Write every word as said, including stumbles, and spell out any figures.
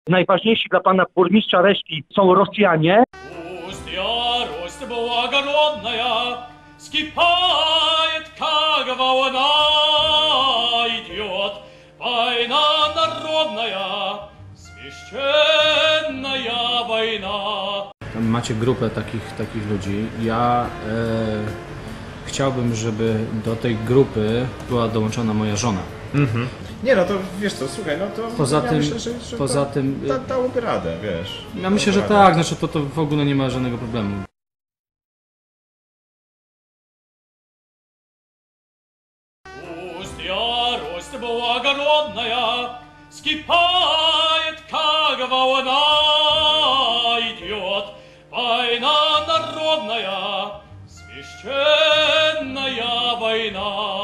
Najważniejsi dla pana burmistrza Reszki są Rosjanie. Ярость благородная скипает, как волна, идет война народная, священная wojna. Macie grupę takich, takich ludzi. Ja e, chciałbym, żeby do tej grupy była dołączona moja żona. Mhm. Nie no to wiesz co, słuchaj, no to Poza ja tym, myślę, że, że poza to tym da, dałoby radę, wiesz. ja myślę, że tak, znaczy to, to w ogóle nie ma żadnego problemu. Пусть ярость благородная скипает, как волна, идет война народная, священная война.